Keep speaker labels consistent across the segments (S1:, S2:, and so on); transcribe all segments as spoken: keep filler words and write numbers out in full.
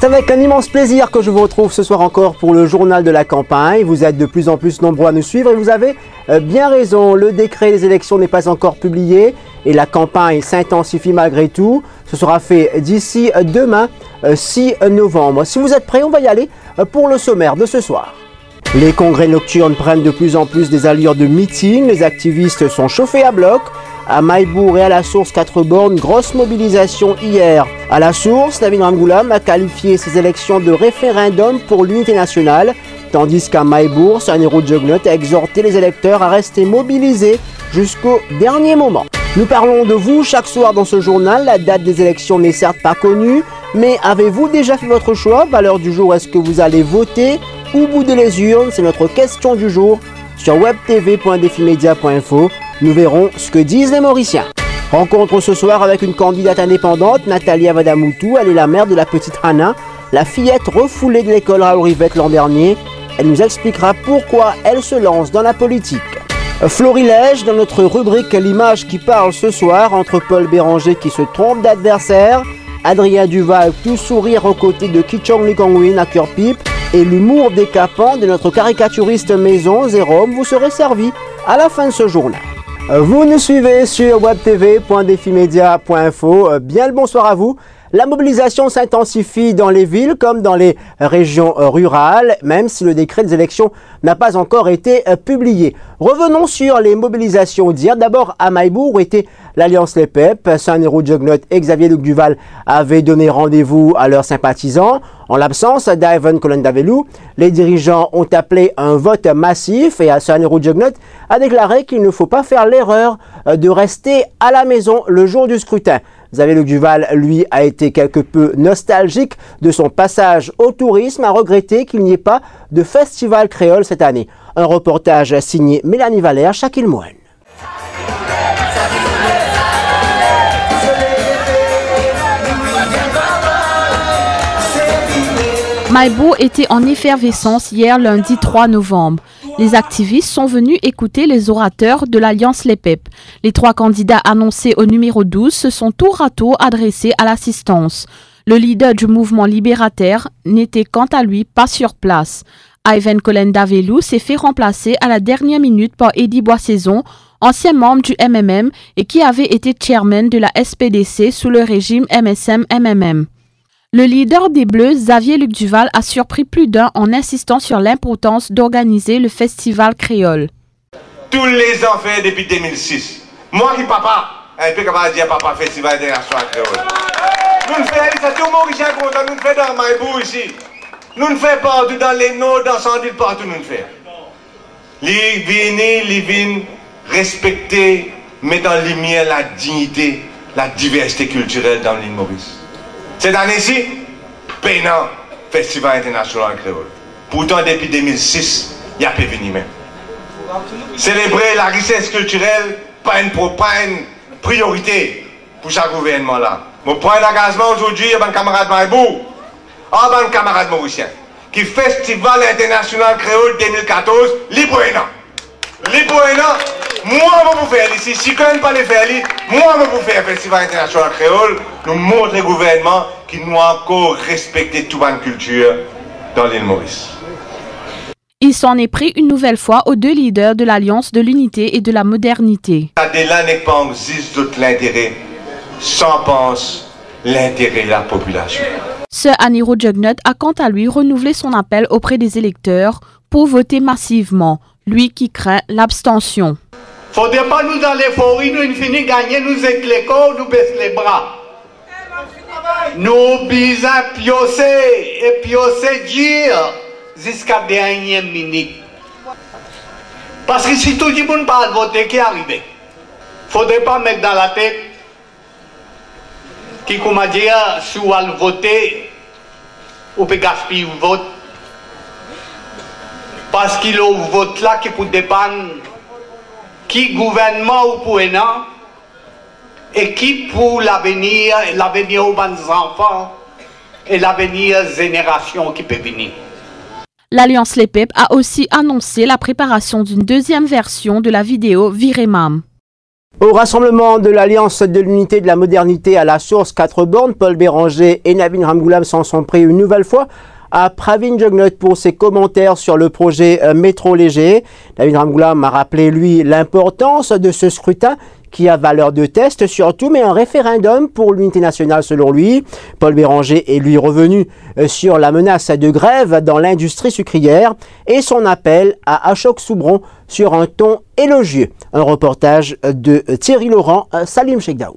S1: C'est avec un immense plaisir que je vous retrouve ce soir encore pour le journal de la campagne. Vous êtes de plus en plus nombreux à nous suivre et vous avez bien raison. Le décret des élections n'est pas encore publié et la campagne s'intensifie malgré tout. Ce sera fait d'ici demain, six novembre. Si vous êtes prêts, on va y aller pour le sommaire de ce soir. Les congrès nocturnes prennent de plus en plus des allures de meeting. Les activistes sont chauffés à bloc. À Maïbourg et à la Source quatre bornes, grosse mobilisation hier. À la Source, David Ramgoulam a qualifié ces élections de référendum pour l'unité nationale, tandis qu'à Maïbourg, Sanero Djognot a exhorté les électeurs à rester mobilisés jusqu'au dernier moment. Nous parlons de vous chaque soir dans ce journal. La date des élections n'est certes pas connue, mais avez-vous déjà fait votre choix? Valeur du jour, est-ce que vous allez voter ou bouder les urnes? C'est notre question du jour sur web t v point défi média point info. Nous verrons ce que disent les Mauriciens. Rencontre ce soir avec une candidate indépendante, Nathalie Avadamoutou. Elle est la mère de la petite Hannah, la fillette refoulée de l'école Raoul Rivette l'an dernier. Elle nous expliquera pourquoi elle se lance dans la politique. Florilège, dans notre rubrique L'image qui parle ce soir, entre Paul Béranger qui se trompe d'adversaire, Adrien Duval tout sourire aux côtés de Kichong Likongwin à cœur pipe et l'humour décapant de notre caricaturiste maison, Zérôme, vous serez servi à la fin de ce journal. Vous nous suivez sur web t v point défi média point info. Bien le bonsoir à vous. La mobilisation s'intensifie dans les villes comme dans les régions rurales, même si le décret des élections n'a pas encore été publié. Revenons sur les mobilisations d'hier. D'abord à Maïbourg où était l'Alliance Les Pep. Sanero Djognot et Xavier Luc Duval avaient donné rendez-vous à leurs sympathisants. En l'absence d'Ivan Kolendavelou, les dirigeants ont appelé un vote massif et Sanero Djognot a déclaré qu'il ne faut pas faire l'erreur de rester à la maison le jour du scrutin. Xavier Luc Duval, lui, a été quelque peu nostalgique de son passage au tourisme, a regretté qu'il n'y ait pas de festival créole cette année. Un reportage signé Mélanie Valère, Shakil Mouen.
S2: Maïbourg était en effervescence hier lundi trois novembre. Les activistes sont venus écouter les orateurs de l'Alliance Les Pep. Les trois candidats annoncés au numéro douze se sont tour à tour adressés à l'assistance. Le leader du mouvement libérateur n'était quant à lui pas sur place. Ivan Kolendavelou s'est fait remplacer à la dernière minute par Eddie Boissaison, ancien membre du M M M et qui avait été chairman de la S P D C sous le régime M S M M M M. Le leader des Bleus, Xavier Luc Duval, a surpris plus d'un en insistant sur l'importance d'organiser le festival créole.
S3: Tous les ans fait depuis deux mille six. Moi qui papa, un peu capable de dire papa festival international créole. Nous ne faisons ça, tout le monde est content, nous ne faisons dans Maïbourg ici. Nous ne faisons partout dans les Nord, dans Sandil, partout nous ne faisons. Les vignes, les vignes, respecter, mettre en lumière la dignité, la diversité culturelle dans l'île Maurice. Cette année-ci, Pénan, Festival international créole. Pourtant, depuis deux mille six, il n'y a pas venu même. Célébrer la richesse culturelle, pas une, pas une priorité pour chaque gouvernement-là. Mon point d'engagement aujourd'hui, il y a un camarade Maïbourg, un camarade mauricien, qui Festival international créole deux mille quatorze, libre Pénan. Libre Pénan. Moi, je vais vous faire ici. Si quelqu'un ne peut pas le faire, moi, je vais vous faire un festival international créole. Nous montrons le gouvernement qui nous a encore respecté toute la culture dans l'île Maurice.
S2: Il s'en est pris une nouvelle fois aux deux leaders de l'Alliance de l'Unité et de la Modernité.
S3: Là n'est pas juste l'intérêt, sans pense l'intérêt de la population.
S2: Sir Sanero Djognot a quant à lui renouvelé son appel auprès des électeurs pour voter massivement, lui qui craint l'abstention.
S4: Faudrait pas nous dans l'euphorie, nous une fini gagner, nous êtes les corps, nous baissons les bras. Nous bisons piocer et piocer dire jusqu'à la dernière minute. Parce que si tout le monde parle voter, qui est arrivé? Faudrait pas mettre dans la tête qui, comment dire, si on va voter, on peut gaspiller le vote. Parce qu'il y a un vote là qui peut dépendre qui gouvernement ou pour un an et qui pour l'avenir, l'avenir aux bons enfants et l'avenir génération qui peut venir.
S2: L'Alliance Les Pep a aussi annoncé la préparation d'une deuxième version de la vidéo Viremam.
S1: Au rassemblement de l'Alliance de l'Unité et de la Modernité à la source quatre bornes, Paul Béranger et Navin Ramgoolam s'en sont pris une nouvelle fois à Pravin Jugnut pour ses commentaires sur le projet euh, métro léger. Navin Ramgoolam a rappelé, lui, l'importance de ce scrutin qui a valeur de test surtout, mais un référendum pour l'unité nationale selon lui. Paul Béranger est lui revenu euh, sur la menace de grève dans l'industrie sucrière et son appel à Ashok Soubron sur un ton élogieux. Un reportage de Thierry Laurent, euh, Salim Cheikh Daoud.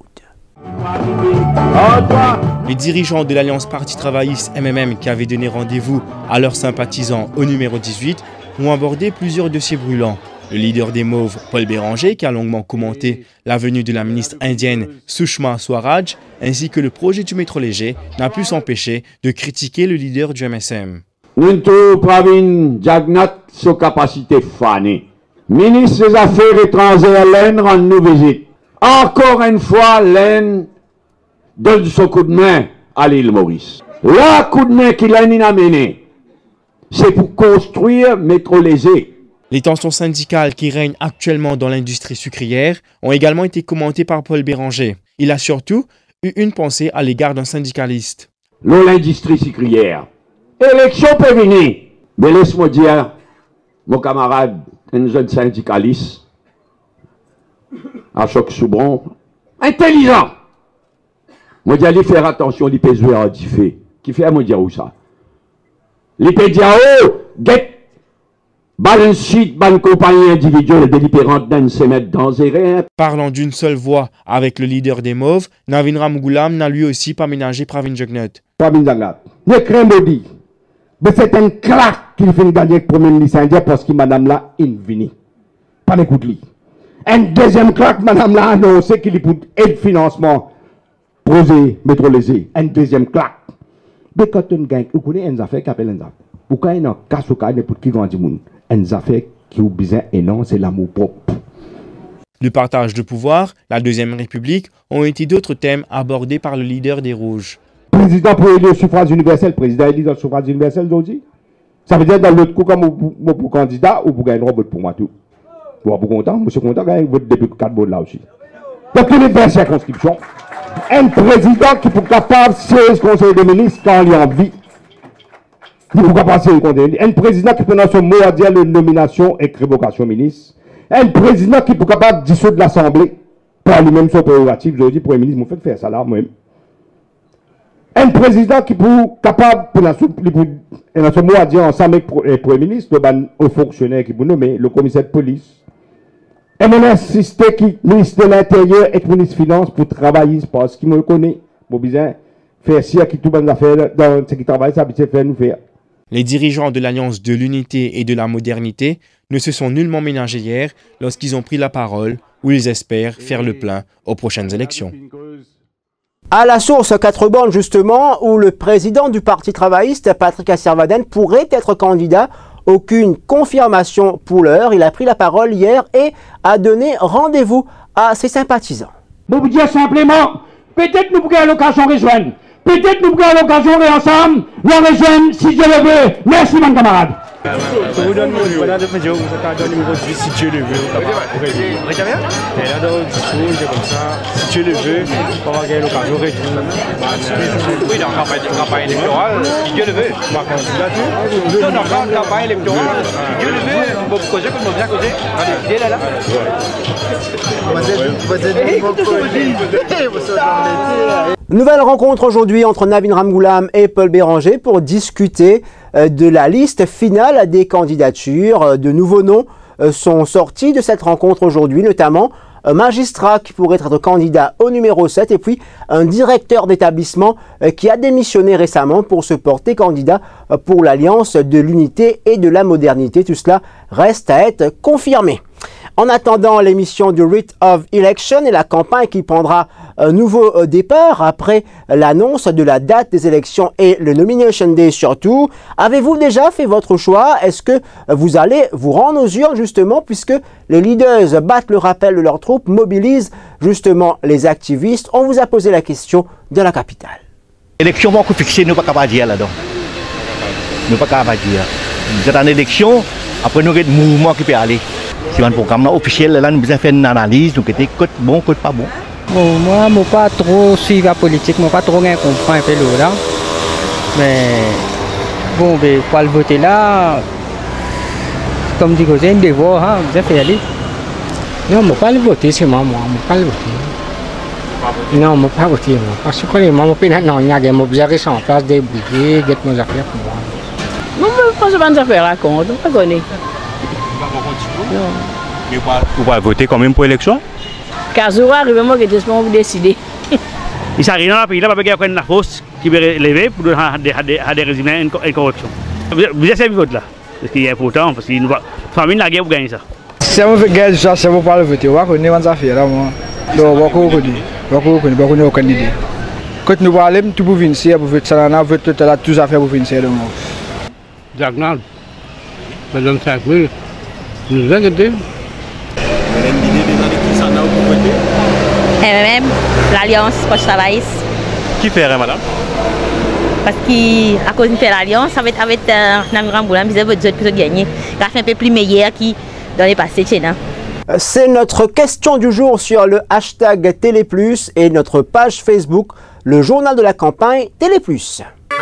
S5: Les dirigeants de l'Alliance Parti Travailliste M M M qui avaient donné rendez-vous à leurs sympathisants au numéro dix-huit ont abordé plusieurs dossiers brûlants. Le leader des Mauves, Paul Béranger, qui a longuement commenté la venue de la ministre indienne Sushma Swaraj, ainsi que le projet du métro léger, n'a pu s'empêcher de critiquer le leader du M S M.
S6: Nous trouvons Pravin Jugnut sa capacité fanée. Ministre des Affaires étrangères, l'Inde rend nous visite. Encore une fois, l'Inde donne son coup de main à l'île Maurice. Le coup de main qu'il a amené, c'est pour construire métro léger.
S5: Les tensions syndicales qui règnent actuellement dans l'industrie sucrière ont également été commentées par Paul Béranger. Il a surtout eu une pensée à l'égard d'un syndicaliste.
S6: L'industrie sucrière. Élection peut venir. Mais laisse-moi dire, mon camarade, un jeune syndicaliste, Ashok Soubron, intelligent. Moi, je dis faire attention, il peut jouer à diffé. Qui fait à moi dire où ça? Il peut dire, oh, get, balance sheet, ban compagnie individuelle délibérante d'un semestre dangereux.
S5: Parlant d'une seule voix avec le leader des Mauves, Navin Ramgoolam n'a lui aussi pas ménagé Pravin Jugnut.
S6: Pravin Jugnut, ne crains maudit. Mais c'est un claque qu'il fait gagner avec le premier ministre indien parce que madame là, il vient. Pas d'écoute lui. Un deuxième claque, madame là, a annoncé qu'il pour aide financement. Projet métro léger. Un deuxième claque. Mais quand on gagne, vous connaissez une affaire qui appelle une affaire. Pourquoi il y a un cas sur cas pour qui grandit monde? Une affaire qui vous besoin et non, c'est l'amour propre.
S5: Le partage de pouvoir, la Deuxième République ont été d'autres thèmes abordés par le leader des Rouges.
S6: Président pour élire au suffrage universel, président élu au suffrage universel aujourd'hui. Ça veut dire dans l'autre coup, comme pour candidat ou pour gagner un vote pour moi tout. Vous êtes content? Monsieur content, gagner un vote depuis quatre votes là aussi. Donc il y a une vingt circonscriptions. Un président qui est capable de seize conseils de ministres quand il est en vie. Il est capable de un président qui peut dans son mot à dire les nominations et révocation ministre. Un président qui est capable de dissoudre l'Assemblée. Par lui-même son prérogative. Je dis, Premier ministre, vous faites faire ça là, moi-même. Un président qui est capable, pour dans son mot à dire ensemble avec le Premier ministre, le fonctionnaire qui vous nommez, le commissaire de police. Et on a insisté que le ministre de l'Intérieur et le ministre des Finances pour travailler, parce qu'il me connaît. Bon, bien, faire si qui tout bonne affaire dans ce qui travaille, ça habitué faire nous faire.
S5: Les dirigeants de l'Alliance de l'Unité et de la Modernité ne se sont nullement ménagés hier lorsqu'ils ont pris la parole, où ils espèrent faire le plein aux prochaines élections.
S1: À la source quatre bornes, justement, où le président du Parti travailliste, Patrick Asservaden, pourrait être candidat. Aucune confirmation pour l'heure. Il a pris la parole hier et a donné rendez-vous à ses sympathisants.
S6: Pour vous dire simplement, peut-être nous pourrions l'occasion de rejoindre. Peut-être nous pourrions l'occasion de ensemble nous rejoindre si Dieu le veut. Merci, mon camarade.
S7: Je vous donne le numéro dix-huit si Dieu le veut. Et là, dans le discours, comme ça, si Dieu le veut, on va gagner l'occasion de réduire.
S8: Oui, dans la campagne électorale, si Dieu le veut.
S7: Ma candidature.
S8: Dans la campagne électorale, si Dieu le veut, on va causer comme on vient causer. Allez, là, là.
S1: Nouvelle rencontre aujourd'hui entre Navin Ramgoolam et Paul Béranger pour discuter de la liste finale des candidatures. De nouveaux noms sont sortis de cette rencontre aujourd'hui, notamment un magistrat qui pourrait être candidat au numéro sept et puis un directeur d'établissement qui a démissionné récemment pour se porter candidat pour l'Alliance de l'Unité et de la Modernité. Tout cela reste à être confirmé. En attendant l'émission du Writ of Election et la campagne qui prendra un nouveau départ après l'annonce de la date des élections et le Nomination Day surtout, avez-vous déjà fait votre choix? Est-ce que vous allez vous rendre aux urnes justement puisque les leaders battent le rappel de leurs troupes, mobilisent justement les activistes? On vous a posé la question de la capitale.
S9: Élection, on peut fixer, nous ne pouvons pas dire là-dedans. Nous ne pouvons pas dire. C'est une élection, après nous avons un mouvement qui peut aller. Si un programme officiel, là, nous avons fait une analyse, nous avons côté bon, côté pas bon.
S10: Bon, moi, je ne pas trop suivre la politique, je ne pas trop comprendre un peu là. Mais bon, ben, pour le voter là, comme dit que c'est un devoir, hein, vous avez fait aller.
S11: Non, je ne vais pas le voter, c'est moi, moi, je ne vais pas le voter. Non, je ne vais pas voter, moi. Parce que les mamans, il y a des gens en place, des bougies, des affaires pour moi.
S12: Non, je ne pense pas que affaires à compte, je ne connais
S13: pas. Vous pouvez voter quand même pour l'élection?
S12: Car je vais arriver, moi, que je vais décider.
S13: Il s'arrive dans le pays, là, parce qu'il y a une force qui va lever pour des régimes et corruption. Vous êtes servi votre là? Parce qu'il est important, parce que la famille, la guerre, vous gagnez ça.
S10: Si on fait gagner ça, c'est pour pas le voter. On va connaître les affaires là, moi. Donc, on va connaître. On va connaître, on va connaître aucune idée. Quand nous parlons, tout pour venir, pour faire ça, on veut tout là, tout à faire pour venir de moi.
S11: Diagonal. Ça donne cinq mille. Nous avons gagné.
S13: Vous avez une idée déjà de qui ça n'a pour voter?
S14: M M M, l'Alliance post-travailliste.
S13: Qui ferait, madame?
S14: Parce qu'à cause de l'Alliance, ça va être avec Namiran Boulan, vous avez d'autres qui ont gagné. Ça fait un peu plus meilleur qui dans les passés chez nous.
S1: C'est notre question du jour sur le hashtag Téléplus et notre page Facebook, le journal de la campagne Téléplus.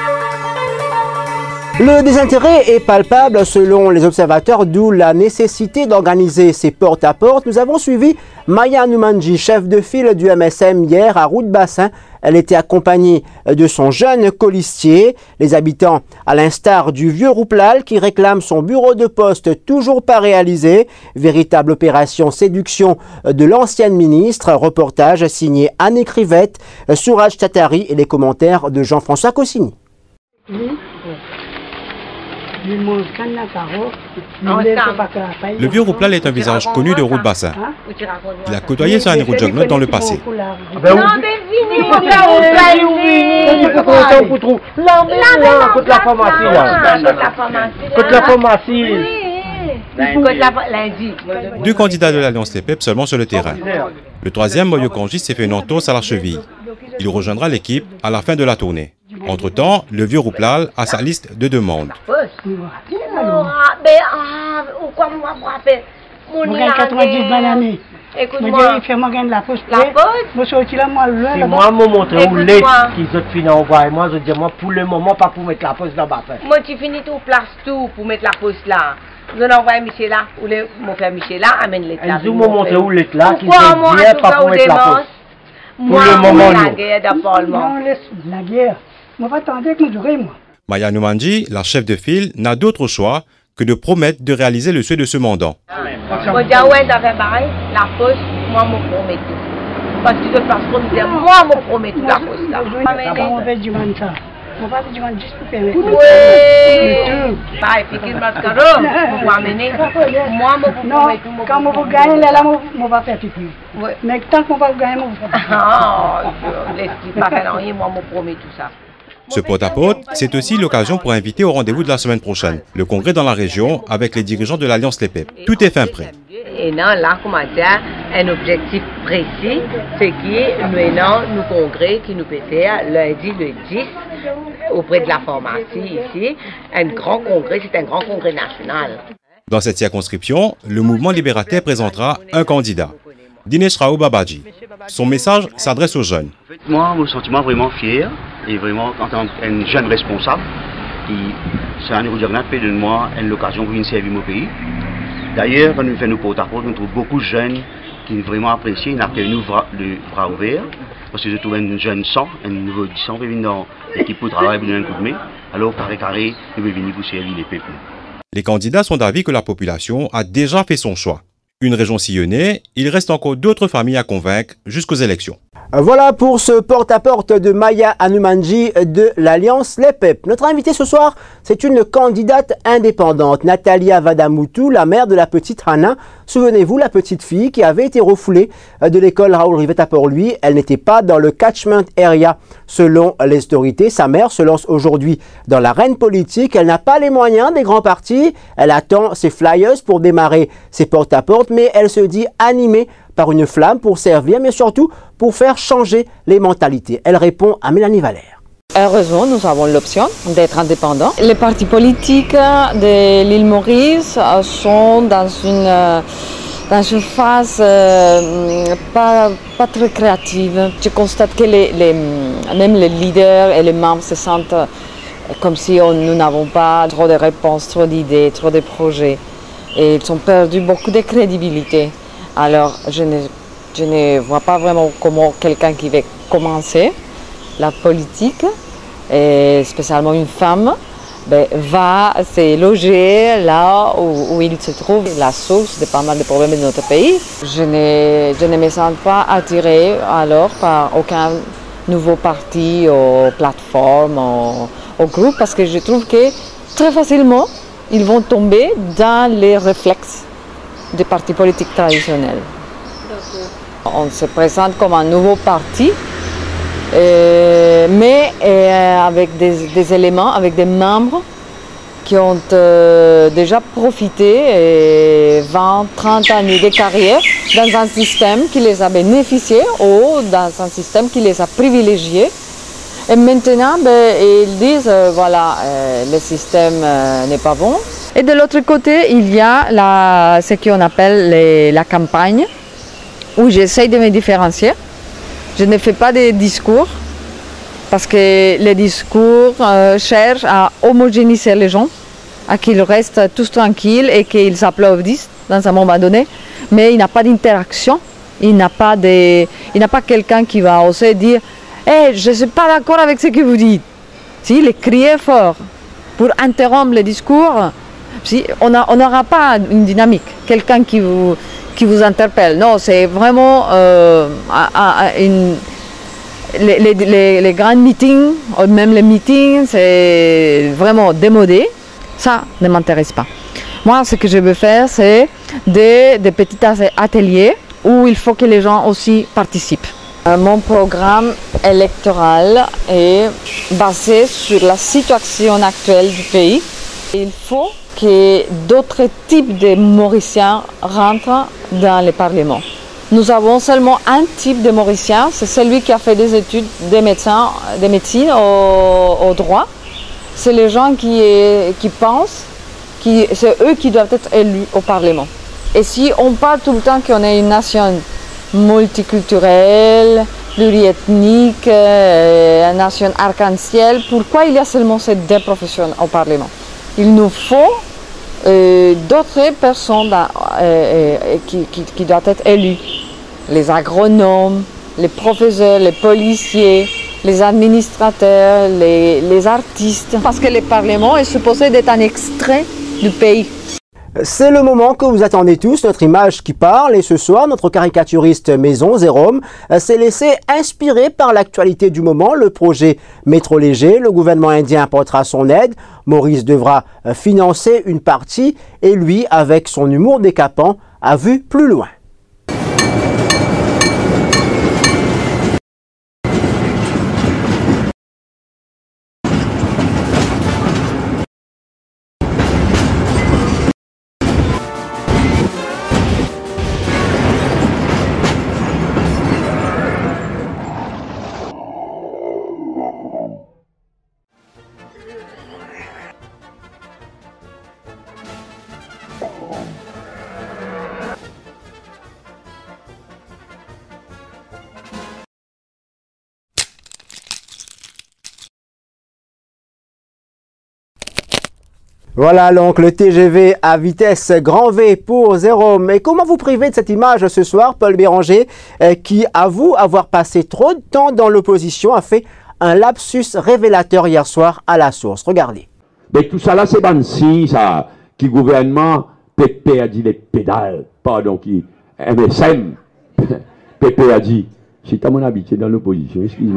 S1: Le désintérêt est palpable selon les observateurs, d'où la nécessité d'organiser ces porte-à-porte. Nous avons suivi Maya Noumanji, chef de file du M S M, hier à Route-Bassin. Elle était accompagnée de son jeune colistier. Les habitants, à l'instar du vieux Rouplal, qui réclame son bureau de poste toujours pas réalisé. Véritable opération séduction de l'ancienne ministre. Reportage signé Anne Crivette, Souraj Tatari et les commentaires de Jean-François Cossini.
S15: Le vieux Rouplal est un visage connu de Route-Bassin. Il a côtoyé sa route Jognotte dans le passé. Deux candidats de l'Alliance Les P E P seulement sur le terrain. Le troisième, Moyo Kanji, s'est fait une entorse à la cheville. Il rejoindra l'équipe à la fin de la tournée. Entre-temps, le vieux Rouplal a sa liste de demandes.
S16: Écoute-moi, fais-moi gagner la poste. La poste? Si moi, je montre où l'aide qu'ils ont fini à envoyer, moi, je dis, moi, pour le moment, pas pour mettre la poste là-bas.
S17: Moi, tu finis tout, place tout pour mettre la poste là. Je envoie Michel là, ou mon frère Michel là, amène l'état là.
S16: Ils ont montré où l'aide là, qu'ils ont bien pas pour mettre la poste.
S17: Pour le moment, la guerre dans le Parlement.
S16: Non, laisse la guerre. Moi, pas attendre que nous durions, moi.
S15: Maya Noumanji, la chef de file, n'a d'autre choix que de promettre de réaliser le souhait de ce mandant.
S17: Moi, je dis, ouais, t'as fait pareil, la poste, moi, je me promets tout. Parce que de façon, je dis, moi, je me promets tout la poste là.
S16: On va dire ça. On va dire juste pour permettre.
S17: Oui. Bah, effectivement, parce que vous m'amenez. Moi, je me promets tout.
S16: Quand je vais gagner, là, je vais faire pipi. Mais tant qu'on va gagner, je vais faire pipi.
S17: Ah, laisse pas faire rien, moi, je me promets tout ça.
S15: Ce porte-à-porte, c'est aussi l'occasion pour inviter au rendez-vous de la semaine prochaine, le congrès dans la région avec les dirigeants de l'Alliance Les P E P. Tout est fin prêt.
S17: Et non, là, comment dire, un objectif précis, c'est que nous avons nos congrès qui nous peut faire lundi le dix auprès de la pharmacie ici. Un grand congrès, c'est un grand congrès national.
S15: Dans cette circonscription, le mouvement libérateur présentera un candidat, Dinesh Rao Babaji. Son message s'adresse aux jeunes.
S18: Moi, mon sentiment vraiment fier et vraiment en tant qu'un jeune responsable, c'est un Jognotte peut donner moi une occasion pour servir mon pays. D'ailleurs, quand nous faisons nos porte-à-porte, nous trouvons beaucoup de jeunes qui vraiment apprécient, ils accueillent nous le bras ouverts. Parce que je trouve un jeune sang, un nouveau sang qui vient dans l'équipe pour travailler pour donner un coup de main. Alors, carré carré, nous venons venir pour servir les peuples.
S15: Les candidats sont d'avis que la population a déjà fait son choix. Une région sillonnée, il reste encore d'autres familles à convaincre jusqu'aux élections.
S1: Voilà pour ce porte-à-porte de Maya Noumanji de l'Alliance Les P E P. Notre invitée ce soir, c'est une candidate indépendante, Natalia Vadamoutou, la mère de la petite Hana. Souvenez-vous, la petite fille qui avait été refoulée de l'école Raoul Rivette à Port-Louis. Elle n'était pas dans le catchment area. Selon les autorités, sa mère se lance aujourd'hui dans l'arène politique. Elle n'a pas les moyens des grands partis. Elle attend ses flyers pour démarrer ses porte-à-porte, mais elle se dit animée par une flamme pour servir, mais surtout pour faire changer les mentalités. Elle répond à Mélanie Valère.
S19: Heureusement, nous avons l'option d'être indépendants. Les partis politiques de l'île Maurice sont dans une, dans une phase euh, pas, pas très créative. Je constate que les, les, même les leaders et les membres se sentent comme si on, nous n'avons pas trop de réponses, trop d'idées, trop de projets. Et ils ont perdu beaucoup de crédibilité. Alors, je ne, je ne vois pas vraiment comment quelqu'un qui veut commencer la politique, et spécialement une femme, ben, va se loger là où, où il se trouve, la source de pas mal de problèmes de notre pays. Je ne, je ne me sens pas attirée alors par aucun nouveau parti ou plateforme ou, ou groupe, parce que je trouve que très facilement, ils vont tomber dans les réflexes des partis politiques traditionnels. On se présente comme un nouveau parti, Euh, mais euh, avec des, des éléments, avec des membres qui ont euh, déjà profité euh, vingt, trente années de carrière dans un système qui les a bénéficiés ou dans un système qui les a privilégiés. Et maintenant, ben, ils disent, euh, voilà, euh, le système euh, n'est pas bon. Et de l'autre côté, il y a la, ce qu'on appelle les, la campagne, où j'essaye de me différencier. Je ne fais pas de discours, parce que les discours euh, cherchent à homogénéiser les gens, à qu'ils restent tous tranquilles et qu'ils applaudissent dans un moment donné, mais il n'y a pas d'interaction, il n'y a pas, de, il n'y a pas quelqu'un qui va oser dire hey, « je ne suis pas d'accord avec ce que vous dites ». Si, les crier fort pour interrompre le discours, si, on n'aura pas une dynamique, quelqu'un qui vous... qui vous interpelle. Non, c'est vraiment euh, à, à, une, les, les, les, les grands meetings, même les meetings, c'est vraiment démodé. Ça ne m'intéresse pas. Moi, ce que je veux faire, c'est des, des petits ateliers où il faut que les gens aussi participent. Euh, mon programme électoral est basé sur la situation actuelle du pays. Il faut que d'autres types de Mauriciens rentrent dans le Parlement. Nous avons seulement un type de Mauricien, c'est celui qui a fait des études de médecin, de médecine au, au droit. C'est les gens qui, qui pensent, qui, c'est eux qui doivent être élus au Parlement. Et si on parle tout le temps qu'on est une nation multiculturelle, pluriethnique, euh, une nation arc-en-ciel, pourquoi il y a seulement ces deux professions au Parlement? Il nous faut euh, d'autres personnes euh, euh, qui, qui, qui doivent être élues. Les agronomes, les professeurs, les policiers, les administrateurs, les, les artistes. Parce que le Parlement est supposé d'être un extrait du pays.
S1: C'est le moment que vous attendez tous, notre image qui parle. Et ce soir, notre caricaturiste maison, Zérôme, s'est laissé inspirer par l'actualité du moment, le projet Métro léger. Le gouvernement indien apportera son aide. Maurice devra financer une partie et lui, avec son humour décapant, a vu plus loin. Voilà donc le T G V à vitesse grand V pour Zérôme. Et comment vous priver de cette image ce soir? Paul Béranger, euh, qui avoue avoir passé trop de temps dans l'opposition, a fait un lapsus révélateur hier soir à la source. Regardez.
S6: Mais tout ça là, c'est Bansi, ça, qui gouvernement, Pépé a dit les pédales, pardon, qui M S M, Pépé a dit, si t'as mon habitude dans l'opposition, excuse-moi.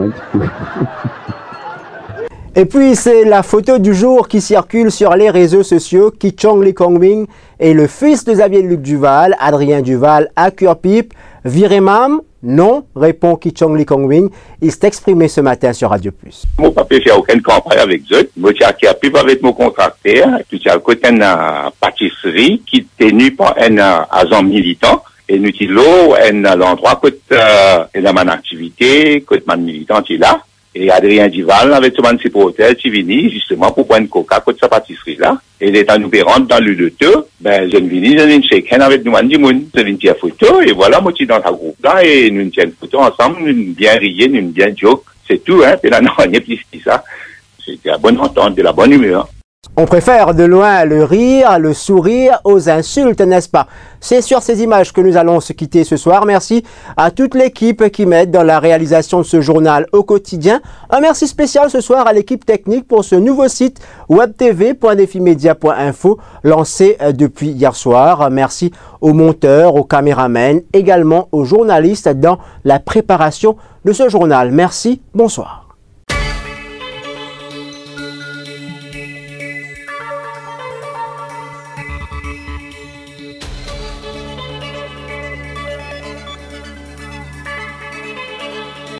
S1: Et puis c'est la photo du jour qui circule sur les réseaux sociaux. Kichong Lee Kong-wing et le fils de Xavier Luc Duval, Adrien Duval, à Cure-Pipe. Viremam? Non, répond Kichong Lee Kong-wing. Il s'est exprimé ce matin sur Radio Plus.
S20: Mon papa ne fait aucune campagne avec eux. Je suis à Cure-Pipe avec mon contracteur. Puis j'ai à côté une pâtisserie qui est tenue par un agent militant. Et nous sommes là, un endroit côté de mon activité, côté mon militant est là. Et Adrien Dival, avec tout le monde, c'est pour hôtel, qui vini, justement, pour prendre coca, contre sa pâtisserie là. Et étant nous rentre dans le deux, ben, je vini, je viens chacun avec nous, du monde. Je viens tirer photo, et voilà, moi, je suis dans ta groupe là, et nous tiens photo ensemble, nous bien rier, nous bien joke. C'est tout, hein. Et là, non, il n'y a plus que ça. C'était la bonne entente, de la bonne humeur.
S1: On préfère de loin le rire, le sourire aux insultes, n'est-ce pas? C'est sur ces images que nous allons se quitter ce soir. Merci à toute l'équipe qui m'aide dans la réalisation de ce journal au quotidien. Un merci spécial ce soir à l'équipe technique pour ce nouveau site web t v point defimedia point info lancé depuis hier soir. Merci aux monteurs, aux caméramens, également aux journalistes dans la préparation de ce journal. Merci, bonsoir.